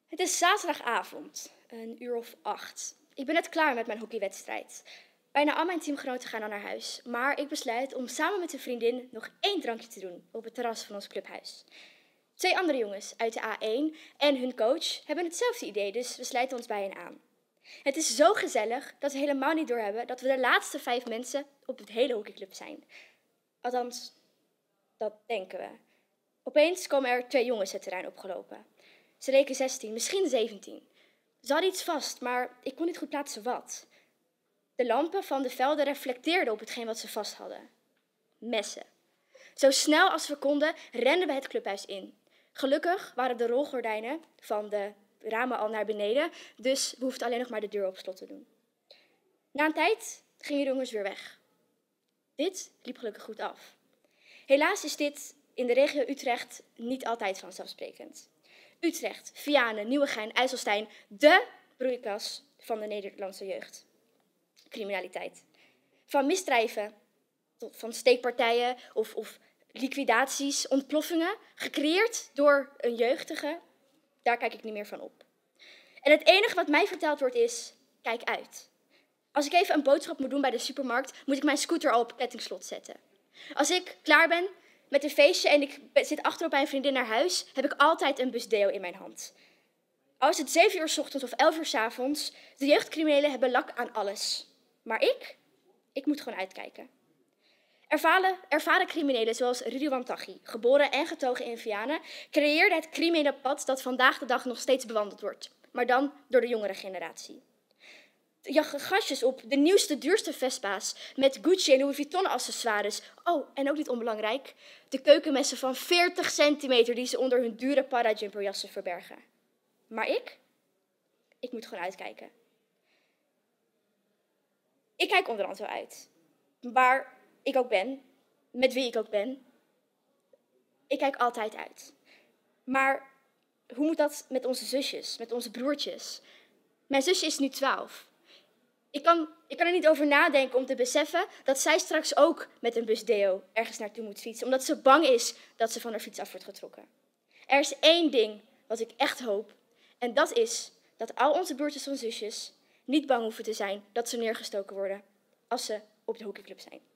Het is zaterdagavond, 8:00. Ik ben net klaar met mijn hockeywedstrijd. Bijna al mijn teamgenoten gaan dan naar huis, maar ik besluit om samen met een vriendin nog 1 drankje te doen op het terras van ons clubhuis. 2 andere jongens uit de A1 en hun coach hebben hetzelfde idee, dus we sluiten ons bij hen aan. Het is zo gezellig dat we helemaal niet doorhebben dat we de laatste 5 mensen op het hele hockeyclub zijn. Althans, dat denken we. Opeens komen er 2 jongens het terrein opgelopen. Ze leken 16, misschien 17. Ze hadden iets vast, maar ik kon niet goed plaatsen wat. De lampen van de velden reflecteerden op hetgeen wat ze vast hadden. Messen. Zo snel als we konden renden we het clubhuis in. Gelukkig waren de rolgordijnen van de ramen al naar beneden, dus we hoefden alleen nog maar de deur op slot te doen. Na een tijd gingen de jongens weer weg. Dit liep gelukkig goed af. Helaas is dit in de regio Utrecht niet altijd vanzelfsprekend. Utrecht, Vianen, Nieuwegein, IJsselstein, de broeikas van de Nederlandse jeugd. Criminaliteit. Van misdrijven tot van steekpartijen of liquidaties, ontploffingen, gecreëerd door een jeugdige, daar kijk ik niet meer van op. En het enige wat mij verteld wordt is, kijk uit. Als ik even een boodschap moet doen bij de supermarkt, moet ik mijn scooter al op kettingslot zetten. Als ik klaar ben met een feestje en ik zit achterop bij een vriendin naar huis, heb ik altijd een busdeo in mijn hand. Al is het 7 uur 's ochtends of 11 uur 's avonds, de jeugdcriminelen hebben lak aan alles. Maar ik moet gewoon uitkijken. Ervaren criminelen zoals Ridouan Taghi, geboren en getogen in Vianen, creëerden het criminele pad dat vandaag de dag nog steeds bewandeld wordt, maar dan door de jongere generatie. Gastjes op de nieuwste, duurste Vespa's met Gucci en Louis Vuitton accessoires. Oh, en ook niet onbelangrijk, de keukenmessen van 40 centimeter die ze onder hun dure parajumperjassen verbergen. Maar ik moet gewoon uitkijken. Ik kijk onderhand wel uit. Waar ik ook ben, met wie ik ook ben. Ik kijk altijd uit. Maar hoe moet dat met onze zusjes, met onze broertjes? Mijn zusje is nu 12. Ik kan er niet over nadenken om te beseffen dat zij straks ook met een busdeo ergens naartoe moet fietsen, omdat ze bang is dat ze van haar fiets af wordt getrokken. Er is 1 ding wat ik echt hoop, en dat is dat al onze broertjes en zusjes niet bang hoeven te zijn dat ze neergestoken worden als ze op de hockeyclub zijn.